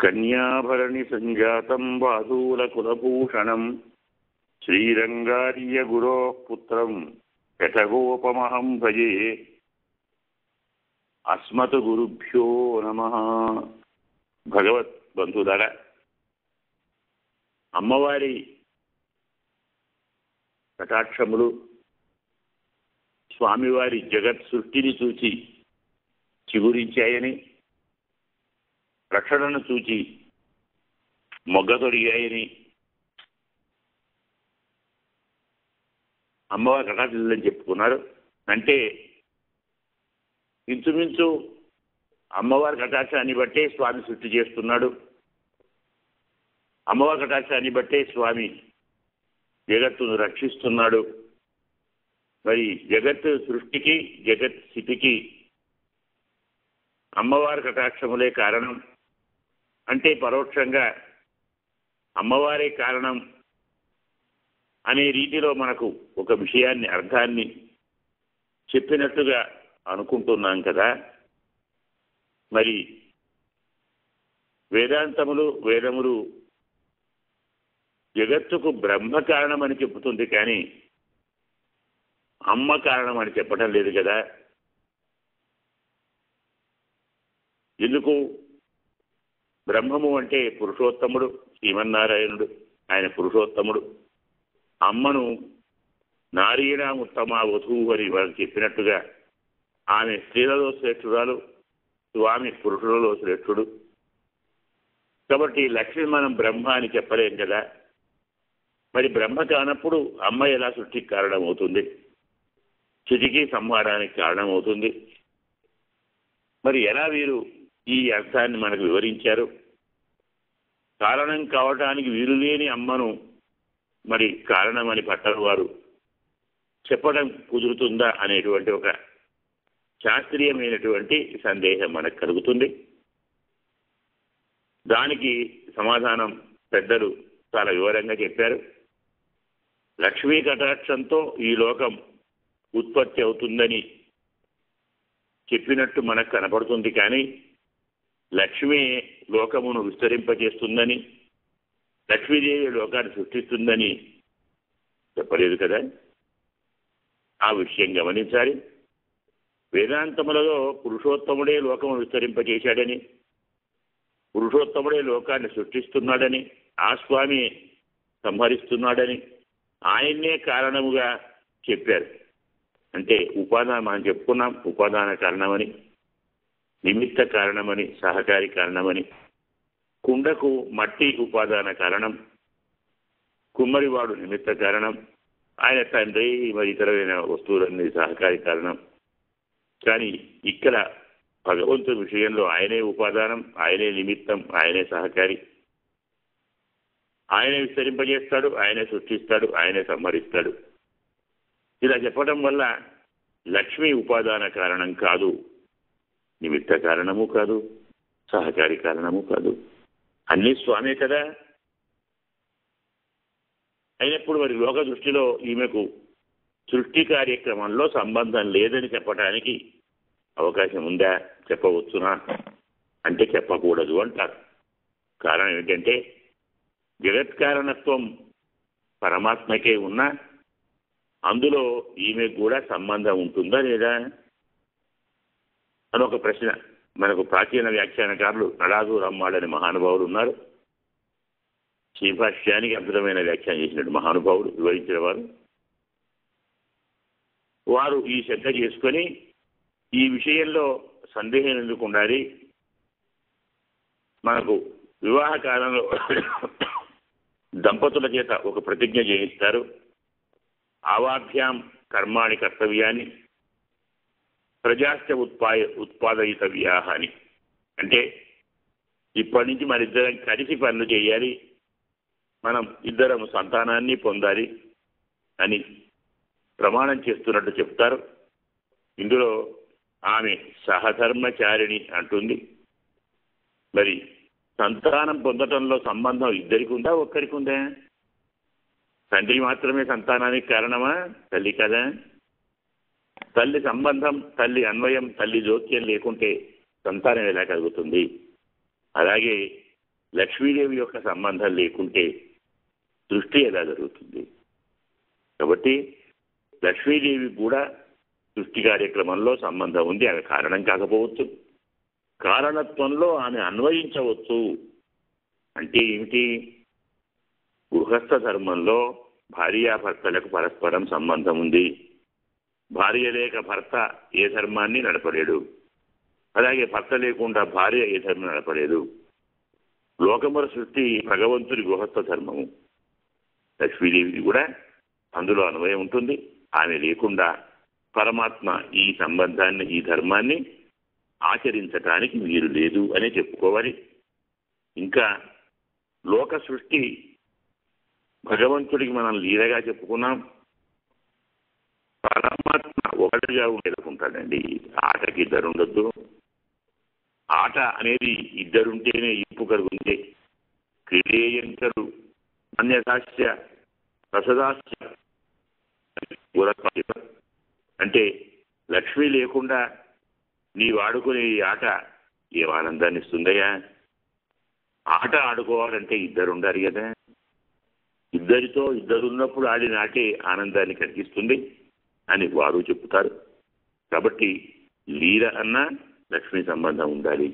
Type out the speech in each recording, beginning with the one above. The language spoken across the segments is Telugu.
కన్యాభరణి సంజాతం వాదూలకులభూషణం శ్రీరంగార్య గురో పుత్రం శఠగోపమహం భజే. అస్మత్ గురుభ్యో నమః. భగవత్ బంధువులారా, అమ్మవారి కటాక్షములు స్వామివారి జగత్ సృష్టిని చూచి చిగురించాయని, రక్షణను చూచి మొగ్గతొడిగాయని అమ్మవారి కటాక్షలని చెప్పుకున్నారు. అంటే ఇంచుమించు అమ్మవారి కటాక్షాన్ని బట్టే స్వామి సృష్టి చేస్తున్నాడు. అమ్మవారి కటాక్షాన్ని బట్టే స్వామి జగత్తును రక్షిస్తున్నాడు. మరి జగత్ సృష్టికి జగత్ స్థితికి అమ్మవారి కటాక్షములే కారణం. అంటే పరోక్షంగా అమ్మవారే కారణం అనే రీతిలో మనకు ఒక విషయాన్ని, అర్థాన్ని చెప్పినట్టుగా అనుకుంటున్నాం కదా. మరి వేదములు జగత్తుకు బ్రహ్మ కారణమని చెబుతుంది, కానీ అమ్మ కారణం అని చెప్పటం లేదు కదా. ఎందుకు? బ్రహ్మము అంటే పురుషోత్తముడు, శ్రీమన్నారాయణుడు, ఆయన పురుషోత్తముడు. అమ్మను నారీణాం ఉత్తమ వధువు అని వాళ్ళకి చెప్పినట్టుగా ఆమె స్త్రీలలో శ్రేష్ఠురాలు, స్వామి పురుషులలో శ్రేష్ఠుడు. కాబట్టి లక్ష్మి మనం బ్రహ్మ అని చెప్పలేం కదా. మరి బ్రహ్మ కానప్పుడు అమ్మ ఎలా సృష్టికి కారణమవుతుంది, స్థితికి సంహారానికి కారణమవుతుంది? మరి ఎలా వీరు ఈ అర్థాన్ని మనకు వివరించారు? కారణం కావటానికి వీలు లేని అమ్మను మరి కారణమని పట్టరు వారు చెప్పడం కుదురుతుందా అనేటువంటి ఒక శాస్త్రీయమైనటువంటి సందేహం మనకు కలుగుతుంది. దానికి సమాధానం పెద్దలు చాలా వివరంగా చెప్పారు. లక్ష్మీ కటాక్షంతో ఈ లోకం ఉత్పత్తి అవుతుందని చెప్పినట్టు మనకు కనపడుతుంది, కానీ లక్ష్మి లోకమును విస్తరింపజేస్తుందని, లక్ష్మీదేవి లోకాన్ని సృష్టిస్తుందని చెప్పలేదు కదా. ఆ విషయం గమనించాలి. వేదాంతములలో పురుషోత్తముడే లోకము విస్తరింపజేశాడని, పురుషోత్తముడే లోకాన్ని సృష్టిస్తున్నాడని, ఆ స్వామి సంహరిస్తున్నాడని, ఆయన్నే కారణముగా చెప్పారు. అంటే ఉపాదానం మనం చెప్పుకున్నాం, ఉపాదాన కారణమని, నిమిత్త కారణమని, సహకారి కారణమని. కుండకు మట్టి ఉపాదాన కారణం, కుమ్మరివాడు నిమిత్త కారణం, ఆయన తండ్రి మరి ఇతరమైన వస్తువులన్నీ సహకారి కారణం. కానీ ఇక్కడ భగవంతుడి విషయంలో ఆయనే ఉపాదానం, ఆయనే నిమిత్తం, ఆయనే సహకారి. ఆయనే విస్తరింపజేస్తాడు, ఆయనే సృష్టిస్తాడు, ఆయనే సంహరిస్తాడు. ఇలా చెప్పడం వల్ల లక్ష్మి ఉపాదాన కారణం కాదు, నిమిత్త కారణము కాదు, సహకారి కారణము కాదు. అన్నీ స్వామే కదా. అయినప్పుడు మరి లోక దృష్టిలో ఈమెకు సృష్టి కార్యక్రమంలో సంబంధం లేదని చెప్పడానికి అవకాశం ఉందా? చెప్పవచ్చునా అంటే చెప్పకూడదు అంటారు. కారణం ఏమిటంటే జగత్కారణత్వం పరమాత్మకే ఉన్నా అందులో ఈమెకు కూడా సంబంధం ఉంటుందా లేదా అని ఒక ప్రశ్న. మనకు ప్రాచీన వ్యాఖ్యానకారులు నడాదు రమ్మాడని మహానుభావులు ఉన్నారు. శ్రీభాష్యానికి అద్భుతమైన వ్యాఖ్యానం చేసినట్టు మహానుభావుడు, వివరించిన వారు ఈ శ్రద్ధ చేసుకొని ఈ విషయంలో సందేహం ఎందుకు ఉండాలి, మనకు వివాహ కాలంలో దంపతుల చేత ఒక ప్రతిజ్ఞ చేయిస్తారు. ఆవాభ్యాం కర్మాణి కర్తవ్యాన్ని ప్రజాశ్చ ఉత్పాదయితవ్యా అని. అంటే ఇప్పటి నుంచి మన ఇద్దరం కలిసి పనులు చేయాలి, మనం ఇద్దరం సంతానాన్ని పొందాలి అని ప్రమాణం చేస్తున్నట్టు చెప్తారు. ఇందులో ఆమె సహధర్మచారిణి అంటుంది. మరి సంతానం పొందటంలో సంబంధం ఇద్దరికి ఉందా, ఒక్కరికి ఉందా? తండ్రి మాత్రమే సంతానానికి కారణమా? తల్లి కదా. తల్లి సంబంధం, తల్లి అన్వయం, తల్లి జోక్యం లేకుంటే సంతానం ఎలా కలుగుతుంది? అలాగే లక్ష్మీదేవి యొక్క సంబంధం లేకుంటే సృష్టి ఎలా జరుగుతుంది? కాబట్టి లక్ష్మీదేవి కూడా సృష్టి కార్యక్రమంలో సంబంధం ఉంది. ఆమె కారణం కాకపోవచ్చు, కారణత్వంలో ఆమె అన్వయించవచ్చు. అంటే ఏమిటి? గృహస్థ ధర్మంలో భార్యాభర్తలకు పరస్పరం సంబంధం ఉంది. భార్య లేక భర్త ఏ ధర్మాన్ని నడపలేడు, అలాగే భర్త లేకుండా భార్య ఏ ధర్మం నడపలేదు. లోకముల సృష్టి భగవంతుడి గృహస్థ ధర్మము. లక్ష్మీదేవికి కూడా అందులో అన్వయం ఉంటుంది. ఆమె లేకుండా పరమాత్మ ఈ సంబంధాన్ని, ఈ ధర్మాన్ని ఆచరించటానికి వీలు లేదు అనే చెప్పుకోవాలి. ఇంకా లోక సృష్టి భగవంతుడికి మనం లీలగా చెప్పుకున్నాం. పరమాత్మ ఒకటిగా ఉండేదనుకుంటాడండి. ఆటకి ఇద్దరు ఉండొద్దు. ఆట అనేది ఇద్దరుంటేనే ఇంపు కలుగుంది. క్రీడేయంకరు అన్యదాస్య రసదాస్య. అంటే లక్ష్మి లేకుండా నీవు ఆడుకునే ఈ ఆట ఏం ఆనందాన్ని ఇస్తుందయ్యా? ఆట ఆడుకోవాలంటే ఇద్దరు ఉండాలి కదా. ఇద్దరితో ఇద్దరున్నప్పుడు ఆడిన ఆటే ఆనందాన్ని కలిగిస్తుంది అని వారు చెప్తారు. కాబట్టి లీల అన్నా లక్ష్మీ సంబంధం ఉండాలి,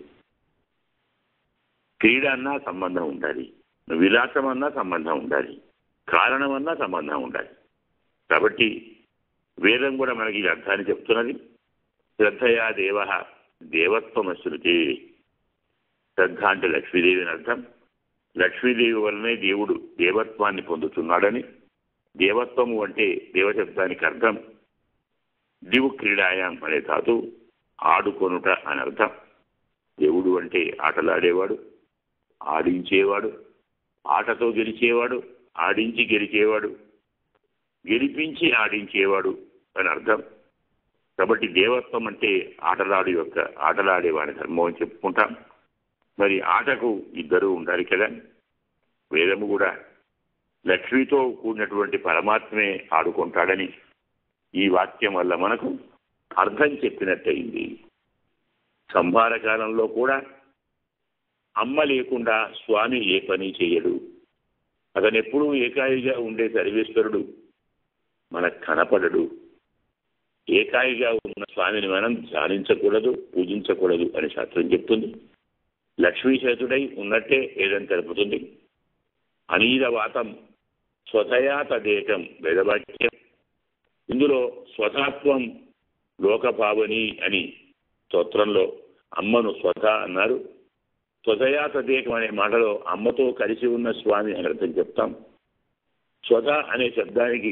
క్రీడ అన్నా సంబంధం ఉండాలి, విలాసం అన్నా సంబంధం ఉండాలి, కారణం అన్నా సంబంధం ఉండాలి. కాబట్టి వేదం కూడా మనకి ఈ అర్థాన్ని చెప్తున్నది. శ్రద్ధయా దేవ దేవత్వమశ్రుతి. శ్రద్ధ అంటే లక్ష్మీదేవి అని అర్థం. లక్ష్మీదేవి వల్లనే దేవుడు దేవత్వాన్ని పొందుతున్నాడని. దేవత్వము అంటే దేవశబ్దానికి అర్థం దివు క్రీడాయాం అనే ధాతు ఆడుకొనుట అని అర్థం. దేవుడు అంటే ఆటలాడేవాడు, ఆడించేవాడు, ఆటతో గెలిచేవాడు, ఆడించి గెలిచేవాడు, గెలిపించి ఆడించేవాడు అని అర్థం. కాబట్టి దేవత్వం అంటే ఆటలాడేవాడి ధర్మం అని చెప్పుకుంటాం. మరి ఆటకు ఇద్దరు ఉండాలి కదా. వేదము కూడా లక్ష్మితో కూడినటువంటి పరమాత్మే ఆడుకుంటాడని ఈ వాక్యం వల్ల మనకు అర్థం చెప్పినట్టయింది. సంహార కాలంలో కూడా అమ్మ లేకుండా స్వామి ఏ పని చేయడు. అతను ఎప్పుడూ ఏకాయిగా ఉండే సర్వేశ్వరుడు మనకు కనపడడు. ఏకాయిగా ఉన్న స్వామిని మనం ధ్యానించకూడదు, పూజించకూడదు అని శాస్త్రం చెప్తుంది. లక్ష్మీశేతుడై ఉన్నట్టే ఏదని తెలుపుతుంది. అనీరవాతం స్వతయా తదేకం వేదవాక్యం. ఇందులో స్వతాత్వం లోకభావని అని స్తోత్రంలో అమ్మను స్వత అన్నారు. స్వతయా తదేకం అనే మాటలో అమ్మతో కలిసి ఉన్న స్వామి అని అర్థం చెప్తాం. స్వత అనే శబ్దానికి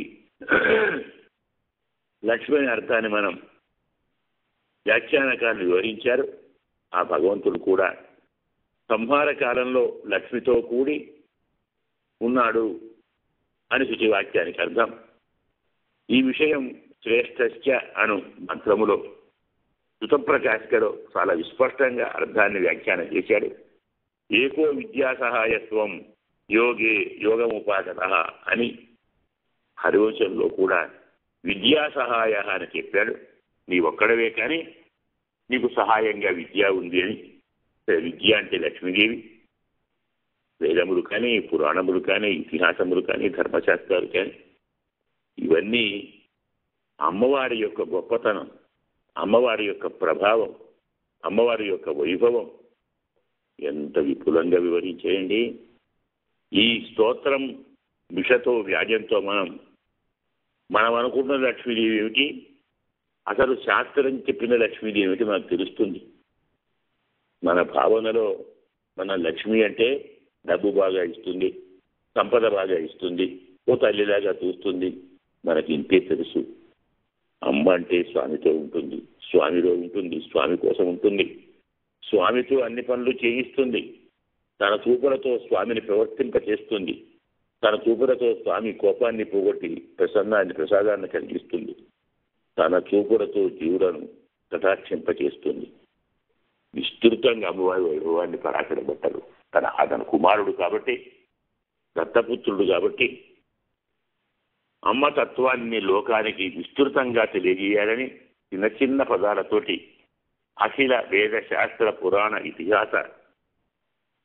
లక్ష్మి అనే అర్థాన్ని మనం వ్యాఖ్యానకారులు వివరించారు. ఆ భగవంతుడు కూడా సంహార కాలంలో లక్ష్మితో కూడి ఉన్నాడు అని శుచివాక్యానికి అర్థం. ఈ విషయం శ్రేష్ఠస్య అను మంత్రములో శృతప్రకాశికలో చాలా విస్పష్టంగా అర్థాన్ని వ్యాఖ్యానం చేశాడు. ఏకో విద్యా సహాయత్వం యోగే యోగముపాసత అని హరివంశంలో కూడా విద్యా సహాయ అని చెప్పాడు. నీ ఒక్కడవే కానీ నీకు సహాయంగా విద్య ఉంది అని. విద్య అంటే లక్ష్మీదేవి. వేదములు కానీ, పురాణములు కానీ, ఇతిహాసములు కానీ, ధర్మశాస్త్రాలు కానీ ఇవన్నీ అమ్మవారి యొక్క గొప్పతనం, అమ్మవారి యొక్క ప్రభావం, అమ్మవారి యొక్క వైభవం ఎంత విపులంగా వివరించేయండి. ఈ స్తోత్రం మిషతో వ్యాజంతో మనం అనుకున్న లక్ష్మీదేవి ఏమిటి, అసలు శాస్త్రం చెప్పిన లక్ష్మీదేవి ఏమిటి మనకు తెలుస్తుంది. మన భావనలో మన లక్ష్మి అంటే డబ్బు బాగా ఇస్తుంది, సంపద బాగా ఇస్తుంది, ఓ తల్లిలాగా చూస్తుంది, మనకి ఇంతే తెలుసు. అమ్మ అంటే స్వామితో ఉంటుంది, స్వామిలో ఉంటుంది, స్వామి కోసం ఉంటుంది, స్వామితో అన్ని పనులు చేయిస్తుంది, తన చూపులతో స్వామిని ప్రవర్తింపచేస్తుంది, తన చూపులతో స్వామి కోపాన్ని పోగొట్టి ప్రసాదాన్ని కలిగిస్తుంది, తన చూపులతో జీవులను కటాక్షింపచేస్తుంది. విస్తృతంగా అమ్మవారి వైభవాన్ని పరాకడ పెట్టరు. అతను కుమారుడు కాబట్టి, దత్తపుత్రుడు కాబట్టి అమ్మ తత్వాన్ని లోకానికి విస్తృతంగా తెలియజేయాలని చిన్న చిన్న పదాలతోటి అఖిల వేద శాస్త్ర పురాణ ఇతిహాస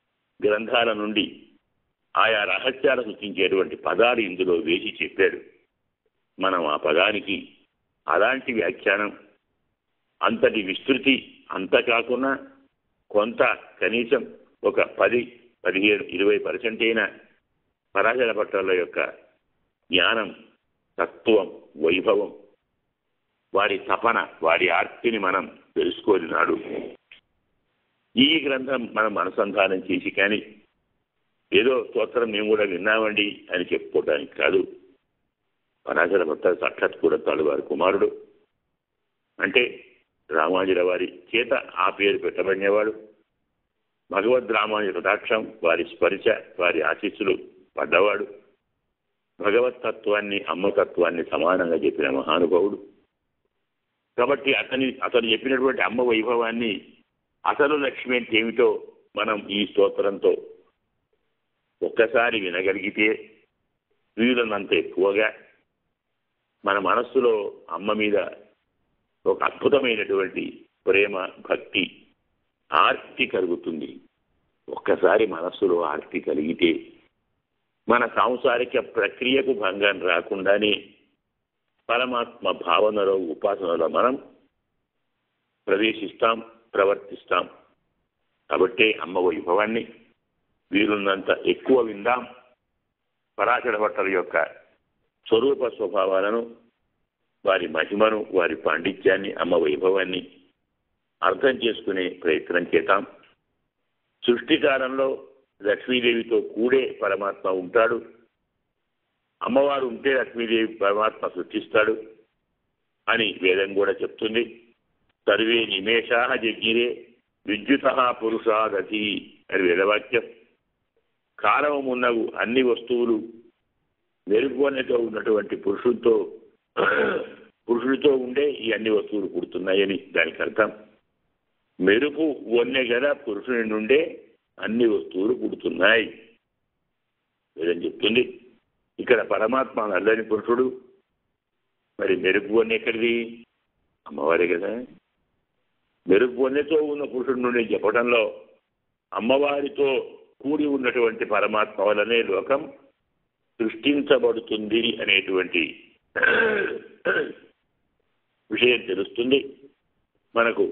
గ్రంథాల నుండి ఆయా రహస్యాలు సూచించేటువంటి పదాలు ఇందులో వేసి చెప్పాడు. మనం ఆ పదానికి అలాంటి వ్యాఖ్యానం, అంతటి విస్తృతి అంత కాకుండా కొంత కనీసం ఒక 10, 15, 20% అయిన పరాశర భట్టర్ల యొక్క జ్ఞానం, తత్వం, వైభవం, వారి తపన, వారి ఆర్తిని మనం తెలుసుకోలేనాడు. ఈ గ్రంథం మనం అనుసంధానం చేసి కానీ ఏదో స్తోత్రం మేము కూడా విన్నామండి అని చెప్పుకోవడానికి కాదు. పరాశర భట్ట సాక్షాత్ కూడా వారి కుమారుడు, అంటే రామానుజుల వారి చేత ఆ పేరు పెట్టబడినవాడు. భగవద్ రామానుజ కటాక్షం, వారి స్పర్శ, వారి ఆశీస్సులు పడ్డవాడు. భగవతత్వాన్ని, అమ్మతత్వాన్ని సమానంగా చెప్పిన మహానుభావుడు. కాబట్టి అతను చెప్పినటువంటి అమ్మ వైభవాన్ని, అసలు లక్ష్మి అంటే ఏమిటో మనం ఈ స్తోత్రంతో ఒక్కసారి వినగలిగితే వీలున్నంత ఎక్కువగా మన మనస్సులో అమ్మ మీద ఒక అద్భుతమైనటువంటి ప్రేమ, భక్తి, ఆర్తి కలుగుతుంది. ఒక్కసారి మనస్సులో ఆర్తి కలిగితే మన సాంసారిక ప్రక్రియకు భంగం రాకుండానే పరమాత్మ భావనలో, ఉపాసనలో మనం ప్రవేశిస్తాం, ప్రవర్తిస్తాం. కాబట్టే అమ్మ వైభవాన్ని వీలున్నంత ఎక్కువ విందాం. పరాశర భట్టల యొక్క స్వరూప స్వభావాలను, వారి మహిమను, వారి పాండిత్యాన్ని, అమ్మ వైభవాన్ని అర్థం చేసుకునే ప్రయత్నం చేద్దాం. సృష్టికాలంలో లక్ష్మీదేవితో కూడే పరమాత్మ ఉంటాడు. అమ్మవారు ఉంటే లక్ష్మీదేవి పరమాత్మ సృష్టిస్తాడు అని వేదం కూడా చెప్తుంది. సర్వే నిమేషా జగ్గిరే విద్యుత పురుషాదతి అని వేదవాక్యం. కాలమున్నవు అన్ని వస్తువులు మెరుగువన్నతో ఉన్నటువంటి పురుషుడితో ఉండే ఈ అన్ని వస్తువులు పుడుతున్నాయని దానికి అర్థం. మెరుపు వన్నె గల పురుషుని నుండే అన్ని వస్తువులు పుడుతున్నాయి లేదని చెప్తుంది. ఇక్కడ పరమాత్మ నల్లని పురుషుడు, మరి మెరుపు వన్నె ఎక్కడిది? అమ్మవారే కదా. మెరుపు వన్నెతో ఉన్న పురుషుడి నుండి చెప్పడంలో అమ్మవారితో కూడి ఉన్నటువంటి పరమాత్మ వలనే లోకం సృష్టించబడుతుంది అనేటువంటి విషయం తెలుస్తుంది మనకు.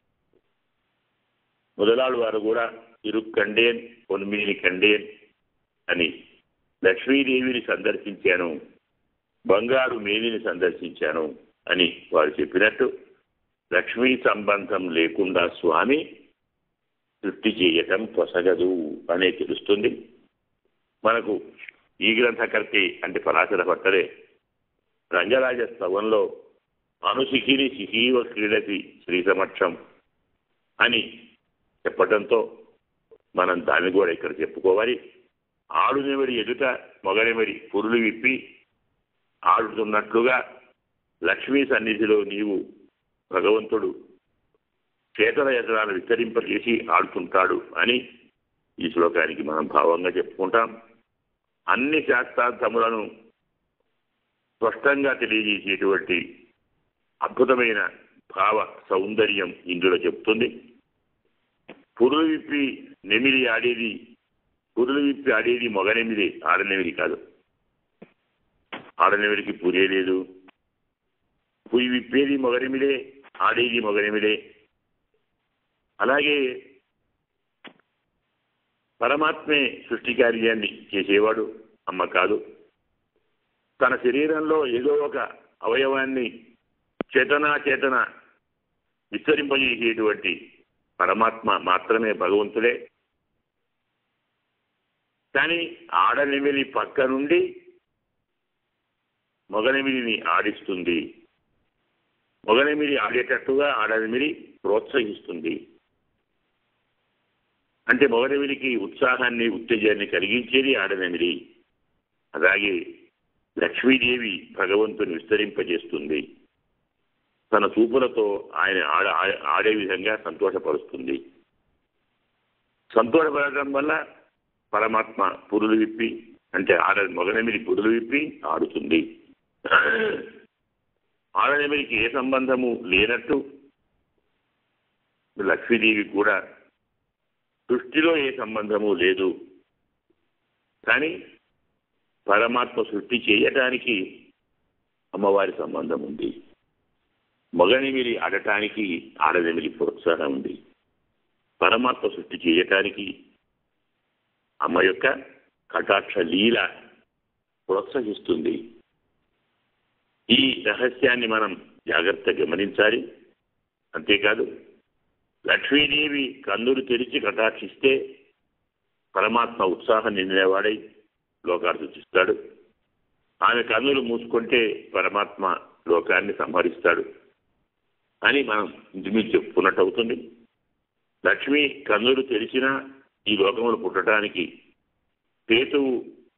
మొదలాడు వారు కూడా ఇరుక్కండేన్ పొన్మిని కండేన్ అని లక్ష్మీదేవిని సందర్శించాను, బంగారు మేలిని సందర్శించాను అని వారు చెప్పినట్టు లక్ష్మీ సంబంధం లేకుండా స్వామి సృష్టి చేయటం పొసగదు అనే తెలుస్తుంది మనకు. ఈ గ్రంథకర్తి అంటే పరాశర భట్టరే రంగరాజ స్తవంలో అనుశిఖిని శిఖీవ క్రీడతి శ్రీ సమక్షం అని చెప్పటంతో మనం దాన్ని కూడా ఇక్కడ చెప్పుకోవాలి. ఆడునెవరి ఎదుట మొగనెవరి పురులు విప్పి ఆడుతున్నట్లుగా లక్ష్మీ సన్నిధిలో నీవు భగవంతుడు చేతల యతనాలు విస్తరింపజేసి ఆడుతుంటాడు అని ఈ శ్లోకానికి మనం భావంగా చెప్పుకుంటాం. అన్ని శాస్త్రార్థములను స్పష్టంగా తెలియజేసేటువంటి అద్భుతమైన భావ సౌందర్యం ఇందులో చెప్తుంది. పురులు విప్పి నెమిలి ఆడేది, పురులు విప్పి ఆడేది మొగనెమిలి, ఆడనెమిలి కాదు. ఆడనెమిలికి పురే లేదు. పురి విప్పేది మొగనెమిలే, ఆడేది మొగనెమిలే. అలాగే పరమాత్మే సృష్టి కార్యాన్ని చేసేవాడు, అమ్మ కాదు. తన శరీరంలో ఏదో ఒక అవయవాన్ని చేతన విస్తరింపజేసేటువంటి పరమాత్మ మాత్రమే భగవంతుడే. కానీ ఆడనెమిలి పక్క నుండి మొగనెమిలిని ఆడిస్తుంది. మొగనెమిలి ఆడేటట్టుగా ఆడనెమిలి ప్రోత్సహిస్తుంది. అంటే మొగనెమిలికి ఉత్సాహాన్ని, ఉత్తేజాన్ని కలిగించేది ఆడనెమిలి. అలాగే లక్ష్మీదేవి భగవంతుని విస్తరింపజేస్తుంది. తన చూపులతో ఆయన ఆడే విధంగా సంతోషపరుస్తుంది. సంతోషపడటం వల్ల పరమాత్మ పురులు విప్పి, అంటే మొగనెమిలి పురులు విప్పి ఆడుతుంది. ఆడనెమిలికి ఏ సంబంధము లేనట్టు లక్ష్మీదేవి కూడా సృష్టిలో ఏ సంబంధము లేదు. కానీ పరమాత్మ సృష్టి చేయటానికి అమ్మవారి సంబంధం ఉంది. మగనిమిలి ఆడటానికి ఆడనెమిలి ప్రోత్సాహం ఉంది. పరమాత్మ సృష్టి చేయటానికి అమ్మ యొక్క కటాక్ష లీల ప్రోత్సహిస్తుంది. ఈ రహస్యాన్ని మనం జాగ్రత్తగా గమనించాలి. అంతేకాదు, లక్ష్మీదేవి కన్నులు తెరిచి కటాక్షిస్తే పరమాత్మ ఉత్సాహం నిండినవాడై లోకాన్ని సృష్టిస్తాడు. ఆమె కన్నులు మూసుకుంటే పరమాత్మ లోకాన్ని సంహరిస్తాడు అని మనం ఇంటిమీద చెప్పుకున్నట్టు అవుతుంది. లక్ష్మి కన్నులు తెరిచినా ఈ లోకములు పుట్టడానికి హేతువు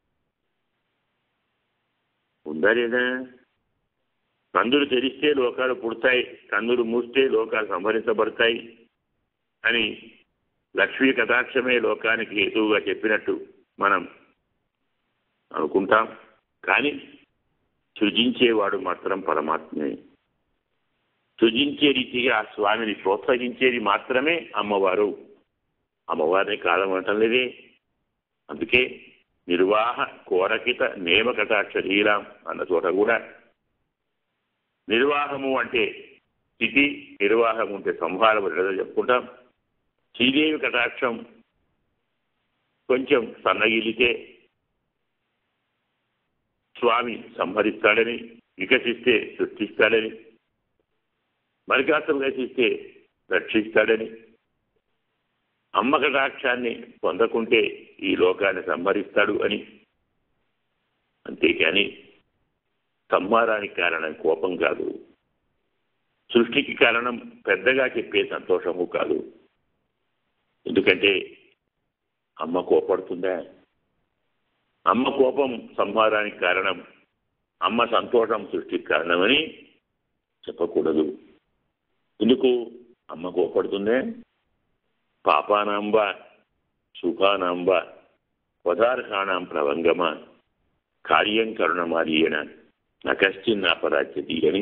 ఉందా లేదా? కన్నులు తెరిస్తే లోకాలు పుడతాయి, కన్నులు మూస్తే లోకాలు సంహరించబడతాయి అని లక్ష్మీ కటాక్షమే లోకానికి హేతువుగా చెప్పినట్టు మనం అనుకుంటాం. కానీ సృజించేవాడు మాత్రం పరమాత్మే. సృజించే రీతిగా ఆ స్వామిని ప్రోత్సహించేది మాత్రమే అమ్మవారు. అమ్మవారిని కాదనటం లేదే. అందుకే నిర్వాహ కోరకిత నేమ కటాక్ష లీలాం అన్న చోట కూడా నిర్వాహము అంటే స్థితి, నిర్వాహం అంటే సంహారం ఏదో చెప్పుకుంటాం. శ్రీదేవి కటాక్షం కొంచెం సన్నగిలితే స్వామి సంహరిస్తాడని, వికసిస్తే సృష్టిస్తాడని, మరికాస్త వికసిస్తే రక్షిస్తాడని, అమ్మ కటాక్షాన్ని పొందకుంటే ఈ లోకాన్ని సంహరిస్తాడు అని. అంతేకాని సంహారానికి కారణం కోపం కాదు, సృష్టికి కారణం పెద్దగా చెప్పే సంతోషము కాదు. ఎందుకంటే అమ్మ కోపడుతుందా? అమ్మ కోపం సంహారానికి కారణం, అమ్మ సంతోషం సృష్టికి కారణమని చెప్పకూడదు. ఎందుకు? అమ్మ కోపడుతుందే. పాపానాంబ సుఖానాంబ పదార్థానాం ప్రవంగమ కార్యం కరుణమార్యేణ నకశ్చిన్న అపరాధ్యతి అని.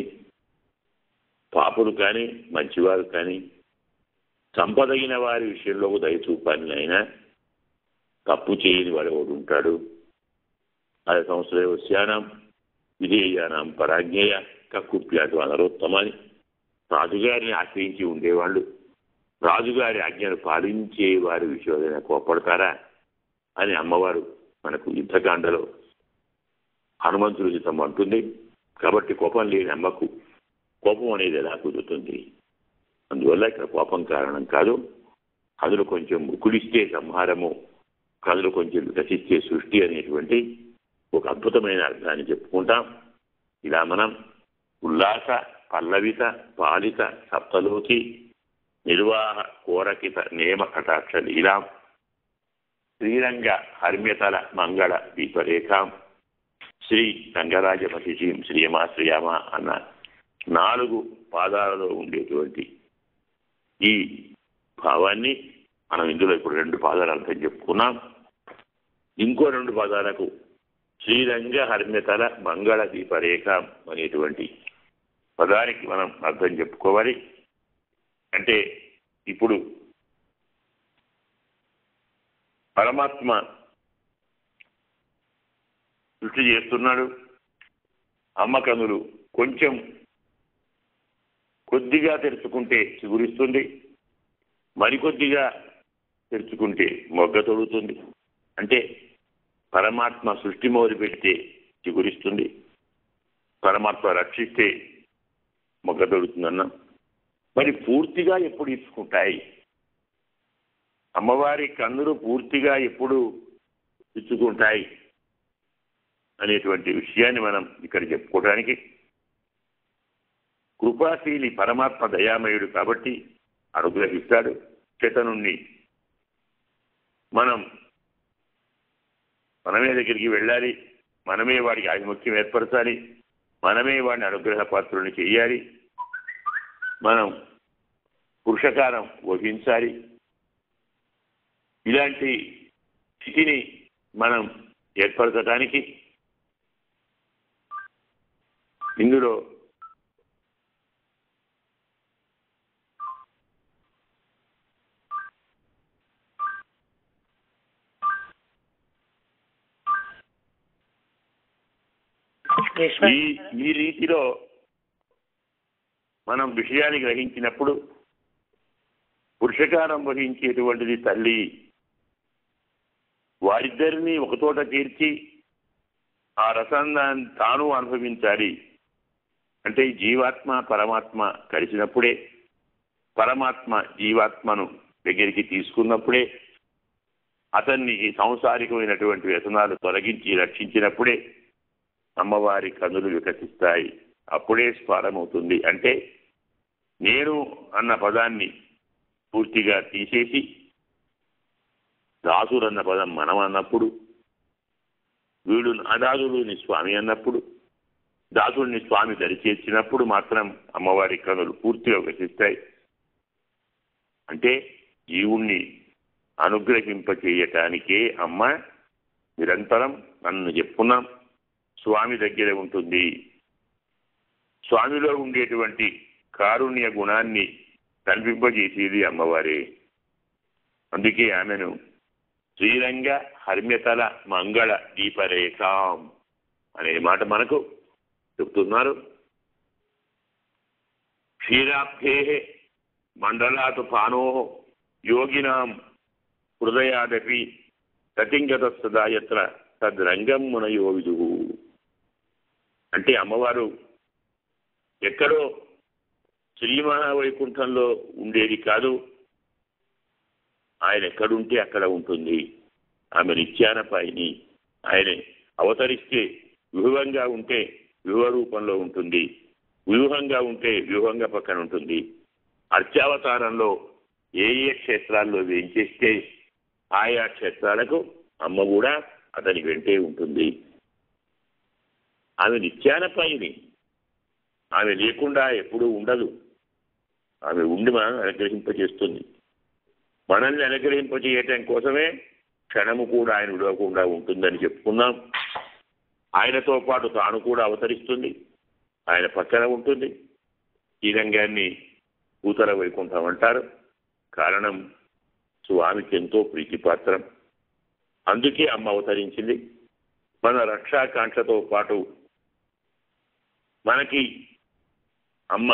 పాపులు కానీ మంచివారు కానీ సంపదగిన వారి విషయంలో దయ చూపాలని అయినా తప్పు చేయని వాడు ఒకడు ఉంటాడు. అది సంవత్సరవస్యానం విధేయానం పరాజ్ఞేయ కక్కుప్యాటు అనరోత్తమని. రాజుగారిని ఆశ్రయించి ఉండేవాళ్ళు రాజుగారి ఆజ్ఞను పాలించే వారి విషయంలో కోపడతారా అని అమ్మవారు మనకు యుద్ధకాండలో హనుమంతుడి హితం అంటుంది. కాబట్టి కోపం లేని అమ్మకు కోపం అనేది ఎలా కుదురుతుంది? అందువల్ల ఇక్కడ కోపం కారణం కాదు. కథలు కొంచెం ముకులిస్తే సంహారము, కథలు కొంచెం వికసిస్తే సృష్టి అనేటువంటి ఒక అద్భుతమైన అర్థాన్ని చెప్పుకుంటాం. ఇలా మనం ఉల్లాస పల్లవిత పాలిత సప్తలోకి నిర్వాహ కోరకిత నేమ కటాక్ష లీలాం శ్రీరంగ హర్మ్యతల మంగళ దీపరేఖాం శ్రీ రంగరాజమహిషీం శ్రీయమా అన్న 4 పాదాలలో ఉండేటువంటి ఈ భావాన్ని మనం ఇందులో ఇప్పుడు 2 పాదాలు అర్థం చెప్పుకున్నాం. ఇంకో 2 పాదాలకు శ్రీరంగ హర్మ్యతల మంగళ దీపరేఖాం అనేటువంటి పదానికి మనం అర్థం చెప్పుకోవాలి. అంటే ఇప్పుడు పరమాత్మ సృష్టి చేస్తున్నాడు. అమ్మ కన్నులు కొంచెం కొద్దిగా తెరుచుకుంటే చిగురిస్తుంది, మరికొద్దిగా తెరుచుకుంటే మొగ్గ తొడుగుతుంది. అంటే పరమాత్మ సృష్టి మొదలు పెడితే చిగురిస్తుంది, పరమాత్మ రక్షిస్తే మొగ్గ తొడుగుతుందన్నా. మరి పూర్తిగా ఎప్పుడు ఇచ్చుకుంటాయి? అమ్మవారి కన్నులు పూర్తిగా ఎప్పుడు ఇచ్చుకుంటాయి అనేటువంటి విషయాన్ని మనం ఇక్కడ చెప్పుకోవడానికి, కృపాశీలి పరమాత్మ దయామయుడు కాబట్టి అనుగ్రహిస్తాడు. చేతనుణ్ణి మనమే దగ్గరికి వెళ్ళాలి, మనమే వాడికి ఆధిముఖ్యం ఏర్పరచాలి, మనమే వాడిని అనుగ్రహ పాత్రుని చేయాలి, మనం పురుషకారం వహించాలి. ఇలాంటి స్థితిని మనం ఏర్పరచడానికి ఇందులో ఈ ఈ రీతిలో మనం విషయాన్ని గ్రహించినప్పుడు పురుషకారం వహించేటువంటిది తల్లి. వారిద్దరినీ ఒకచోట తీర్చి ఆ రసాన్ని తాను అనుభవించాలి. అంటే జీవాత్మ పరమాత్మ కలిసినప్పుడే, పరమాత్మ జీవాత్మను దగ్గరికి తీసుకున్నప్పుడే, అతన్ని ఈ సాంసారికమైనటువంటి వ్యసనాలు తొలగించి రక్షించినప్పుడే అమ్మవారి కన్నులు వికసిస్తాయి. అప్పుడే స్ఫారమవుతుంది. అంటే నేను అన్న పదాన్ని పూర్తిగా తీసేసి దాసురన్న పదం మనం అన్నప్పుడు, వీడు దాసుడుని స్వామి అన్నప్పుడు, దాసుడిని స్వామి దరిచేర్చినప్పుడు మాత్రం అమ్మవారి కనులు పూర్తిగా వికసిస్తాయి. అంటే జీవుణ్ణి అనుగ్రహింపచేయటానికే అమ్మ నిరంతరం నన్ను చెప్పున్నాం స్వామి దగ్గర ఉంటుంది. స్వామిలో ఉండేటువంటి కారుణ్య గుణాన్ని కల్పింపజేసేది అమ్మవారే. అందుకే ఆమెను శ్రీరంగ హర్మ్యతల మంగళ దీపరేఖాం అనే మాట మనకు చెప్తున్నారు. క్షీరాబ్ధే మండలాతు పానో యోగినాం హృదయాదపి సతింగత సదాయత్ర తద్రంగం మునయో విదుః. అంటే అమ్మవారు ఎక్కడో శ్రీ మహావైకుంఠంలో ఉండేది కాదు. ఆయన ఎక్కడుంటే అక్కడ ఉంటుంది. ఆమె నిత్యానపాయిని. ఆయన అవతరిస్తే వ్యూహంగా ఉంటే వ్యూహ రూపంలో ఉంటుంది, వ్యూహంగా ఉంటే వ్యూహంగా పక్కన ఉంటుంది. అర్చావతారంలో ఏ ఏ క్షేత్రాల్లో వేయించేస్తే ఆయా క్షేత్రాలకు అమ్మ కూడా అతని వెంటే ఉంటుంది. ఆమె నిత్యానపాయిని. ఆమె లేకుండా ఎప్పుడూ ఉండదు. ఆమె ఉండి మనం అనుగ్రహింపజేస్తుంది. మనల్ని అనుగ్రహింపజేయటం కోసమే క్షణము కూడా ఆయన విడవకుండా ఉంటుందని చెప్పుకున్నాం. ఆయనతో పాటు తాను కూడా అవతరిస్తుంది, ఆయన పక్కన ఉంటుంది. ఈ రంగాన్ని భూతల వైకుంఠం అంటారు. కారణం స్వామికి ఎంతో ప్రీతిపాత్రం. అందుకే అమ్మ అవతరించింది. మన రక్షాకాంక్షతో పాటు మనకి అమ్మ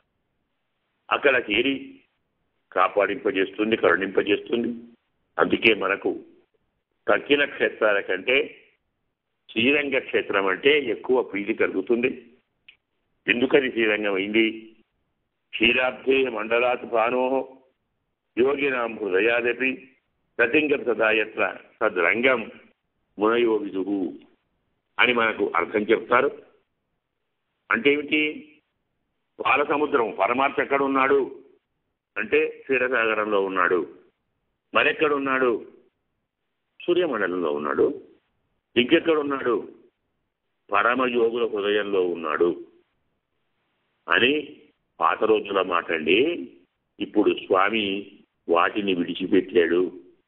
అక్కడ చేరి కాపాడింపజేస్తుంది, కరుణింపజేస్తుంది. అందుకే మనకు తక్కిన క్షేత్రాల కంటే శ్రీరంగ క్షేత్రం అంటే ఎక్కువ ప్రీతి కలుగుతుంది. ఎందుకని శ్రీరంగం అయింది? క్షీరాబ్ధే మండలాత్ భానో యోగినాం హృదయాదపి సతింగం సదాయత్ర తద్రంగం మునయో విదుః అని మనకు అర్థం చెప్తారు. అంటే ఏమిటి? పాల సముద్రం పరమాత్మ ఎక్కడున్నాడు అంటే క్షీరసాగరంలో ఉన్నాడు. మరెక్కడున్నాడు? సూర్యమండలంలో ఉన్నాడు. ఇంకెక్కడున్నాడు? పరమయోగుల హృదయంలో ఉన్నాడు అని పాత రోజుల మాట అండి. ఇప్పుడు స్వామి వాటిని విడిచిపెట్టాడు.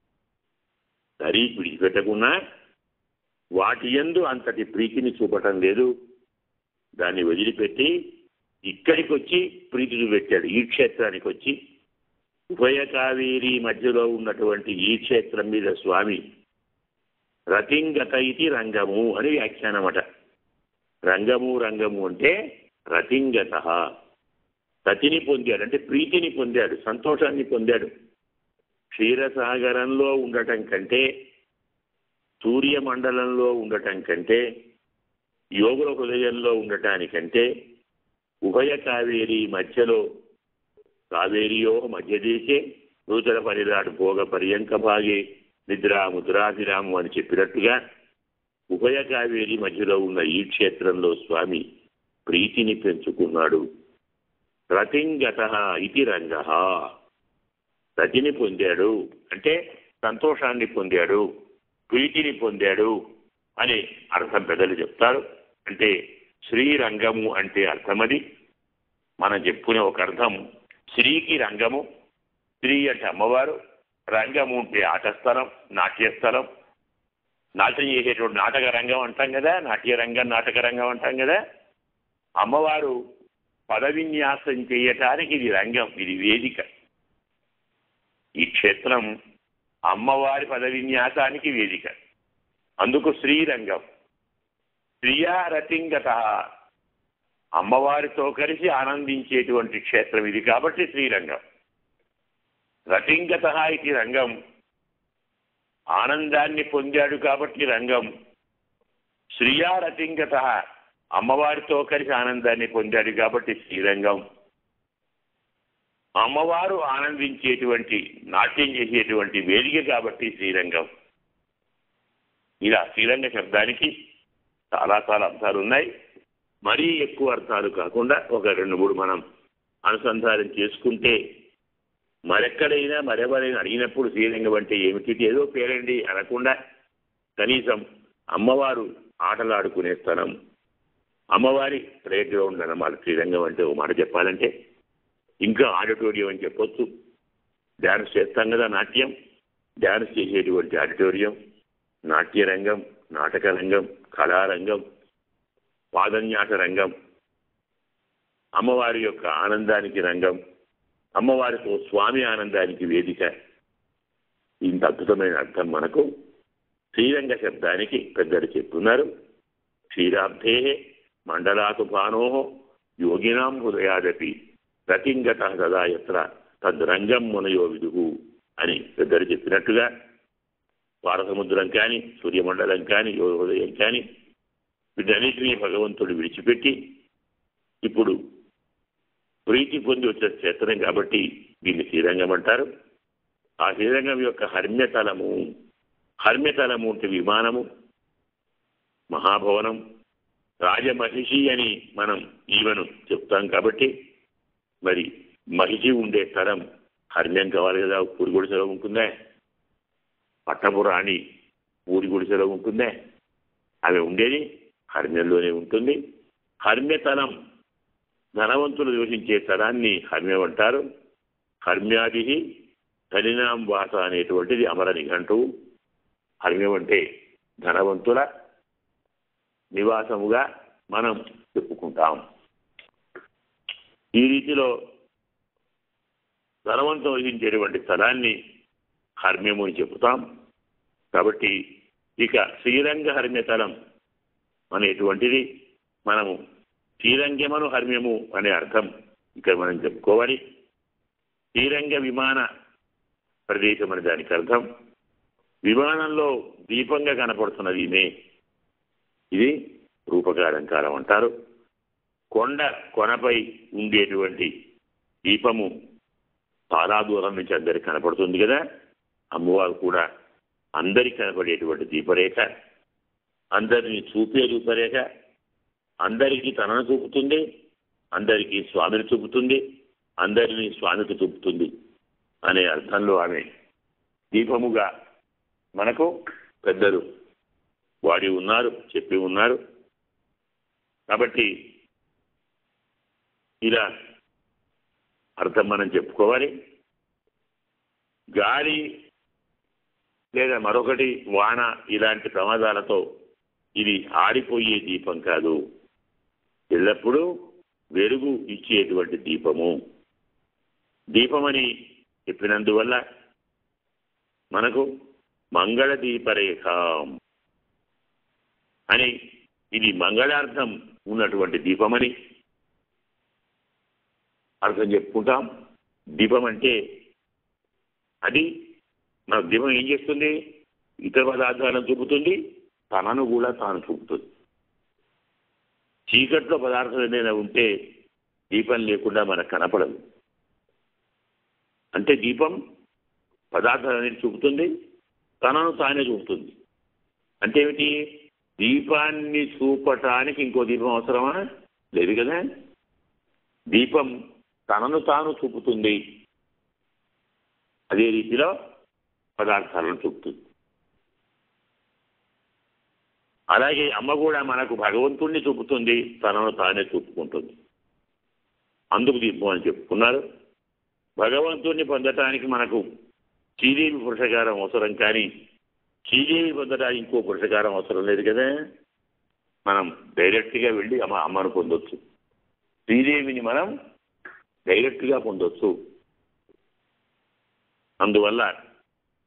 సరి విడిచిపెట్టకున్నా వాటి యందు అంతటి ప్రీతిని చూపటం లేదు. దాన్ని వదిలిపెట్టి ఇక్కడికి వచ్చి ప్రీతి చూపెట్టాడు. ఈ క్షేత్రానికి వచ్చి ఉభయ కావేరి మధ్యలో ఉన్నటువంటి ఈ క్షేత్రం మీద స్వామి రతింగత ఇది రంగము అని వ్యాఖ్యానమట. రంగము రంగము అంటే రతింగత, రతిని పొందాడు అంటే ప్రీతిని పొందాడు, సంతోషాన్ని పొందాడు. క్షీరసాగరంలో ఉండటం కంటే, సూర్యమండలంలో ఉండటం కంటే, యోగుల హృదయంలో ఉండటానికంటే ఉభయ కావేరి మధ్యలో, కావేరియో మధ్యదేశే నూతన పరిరాడు భోగ పర్యంక భాగే నిద్రాముద్రాభిరాము అని చెప్పినట్టుగా ఉభయ కావేరి మధ్యలో ఉన్న ఈ క్షేత్రంలో స్వామి ప్రీతిని పెంచుకున్నాడు. రతింగత ఇది రంగ, రతిని పొందాడు అంటే సంతోషాన్ని పొందాడు, ప్రీతిని పొందాడు అని అర్థం పెద్దలు చెప్తారు. అంటే శ్రీరంగము అంటే అర్థమది. మనం చెప్పుకునే ఒక అర్థం శ్రీకి రంగము, స్త్రీ అంటే అమ్మవారు, రంగము అంటే ఆటస్థలం, నాట్యస్థలం, నాట్యం చేసేటువంటి నాటక రంగం అంటాం కదా, నాట్య రంగం నాటక రంగం అంటాం కదా. అమ్మవారు పదవిన్యాసం చేయటానికి ఇది రంగం, ఇది వేదిక. ఈ క్షేత్రం అమ్మవారి పదవిన్యాసానికి వేదిక. అందుకు శ్రీరంగం. శ్రియా రతింగత, అమ్మవారితో కలిసి ఆనందించేటువంటి క్షేత్రం ఇది కాబట్టి శ్రీరంగం. రతింగత ఇది రంగం, ఆనందాన్ని పొందాడు కాబట్టి రంగం. శ్రియా రతింగత, అమ్మవారితో కలిసి ఆనందాన్ని పొందాడు కాబట్టి శ్రీరంగం. అమ్మవారు ఆనందించేటువంటి, నాట్యం చేసేటువంటి వేదిక కాబట్టి శ్రీరంగం. ఇలా శ్రీరంగ శబ్దానికి చాలా చాలా అర్థాలు ఉన్నాయి. మరీ ఎక్కువ అర్థాలు కాకుండా ఒక 2-3 మనం అనుసంధానం చేసుకుంటే, మరెక్కడైనా మరెవరైనా అడిగినప్పుడు శ్రీరంగం అంటే ఏమిటి, ఏదో పేరండి అనకుండా కనీసం అమ్మవారు ఆటలాడుకునే స్థలం, అమ్మవారి ప్లే గ్రౌండ్ అన్నమాట శ్రీరంగం అంటే. ఓ మాట చెప్పాలంటే ఇంకా ఆడిటోరియం అని చెప్పొచ్చు. డ్యాన్స్ చేస్తాం కదా, నాట్యం, డ్యాన్స్ చేసేటువంటి ఆడిటోరియం, నాట్యరంగం, నాటక రంగం, కళారంగం, పాదన్యాస రంగం, అమ్మవారి యొక్క ఆనందానికి రంగం, అమ్మవారితో స్వామి ఆనందానికి వేదిక. ఇంత అద్భుతమైన అర్థం మనకు శ్రీరంగ శబ్దానికి పెద్దలు చెప్తున్నారు. క్షీరాబ్ధే మండలాతు భానో యోగినాం హృదయాదపి రతింగత సదా యత్ర తద్రంగం మునయో విదుహు అని పెద్దలు చెప్పినట్టుగా పారసముద్రం కానీ, సూర్యమండలం కానీ, యోగోదయం కానీ, వీటన్నిటినీ భగవంతుడు విడిచిపెట్టి ఇప్పుడు ప్రీతి పొంది వచ్చిన క్షేత్రం కాబట్టి దీన్ని శ్రీరంగం అంటారు. ఆ శ్రీరంగం యొక్క హర్మ్యతలము, హర్మ్యతలము అంటే విమానము, మహాభవనం, రాజమహిషి అని మనం ఈవెను చెప్తాం కాబట్టి మరి మహిషి ఉండే స్థలం హర్మ్యం కావాలి కదా. పూరి గుడిసెలో ఉంటుందే, పట్టపు రాణి పూరి గుడిసెలో ఉంటుందే, ఆమె ఉండేది హర్మ్యంలోనే ఉంటుంది. హర్మ్యతలం, ధనవంతులు నివసించే స్థలాన్ని హర్మ్యం అంటారు. హర్మ్యాది ధనినాం వాస అనేటువంటిది అమర నిఘంటువు. హర్మ్యం అంటే ధనవంతుల నివాసముగా మనం చెప్పుకుంటాం. ఈ రీతిలో ధనవంతులు వహించేటువంటి స్థలాన్ని హర్మ్యము అని చెబుతాం. కాబట్టి ఇక శ్రీరంగ హర్మ్యతలం అనేటువంటిది మనము శ్రీరంగమను హర్మ్యము అనే అర్థం ఇక్కడ మనం చెప్పుకోవాలి. శ్రీరంగ విమాన ప్రదేశం అనే దానికి అర్థం విమానంలో దీపంగా కనపడుతున్నది ఈమె, ఇది రూపకాలంకారం అంటారు. కొనపై ఉండేటువంటి దీపము చాలా దూరం నుంచి అందరికి కనపడుతుంది కదా. అమ్మవారు కూడా అందరికి కనపడేటువంటి దీపరేఖ, అందరినీ చూపే రూపరేఖ, అందరికీ తనను చూపుతుంది, అందరికీ స్వామిని చూపుతుంది, అందరినీ స్వామికి చూపుతుంది అనే అర్థంలో ఆమె దీపముగా మనకు పెద్దలు వాడి ఉన్నారు, చెప్పి ఉన్నారు. కాబట్టి ఇలా అర్థం మనం చెప్పుకోవాలి. గాలి లేదా మరొకటి వాన ఇలాంటి ప్రమాదాలతో ఇది ఆరిపోయే దీపం కాదు, ఎల్లప్పుడూ వెలుగు ఇచ్చేటువంటి దీపము. దీపమని చెప్పినందువల్ల మనకు మంగళ దీపరేఖ అని, ఇది మంగళార్థం ఉన్నటువంటి దీపమని అర్థం చెప్పుకుంటాం. దీపం అంటే అది మన దీపం ఏం చేస్తుంది, ఇతర పదార్థాలను చూపుతుంది, తనను కూడా తాను చూపుతుంది. చీకట్లో పదార్థాలు ఏదైనా ఉంటే దీపం లేకుండా మనకు కనపడదు. అంటే దీపం పదార్థాలనేది చూపుతుంది, తనను తానే చూపుతుంది. అంటే ఏమిటి, దీపాన్ని చూపటానికి ఇంకో దీపం అవసరమా? లేదు కదా. దీపం తనను తాను చూపుతుంది, అదే రీతిలో పదార్థాలను చూపుతుంది. అలాగే అమ్మ కూడా మనకు భగవంతుణ్ణి చూపుతుంది, తనను తానే చూపుకుంటుంది. అందుకు దీపం అని చెప్పుకున్నారు. భగవంతుణ్ణి పొందటానికి మనకు శ్రీదేవి పురుషకారం అవసరం, కానీ శ్రీదేవి పొందడానికి ఇంకో పురుషకారం అవసరం లేదు కదా. మనం డైరెక్ట్గా వెళ్ళి అమ్మను పొందొచ్చు, శ్రీదేవిని మనం డైరెక్ట్గా పొందొచ్చు. అందువల్ల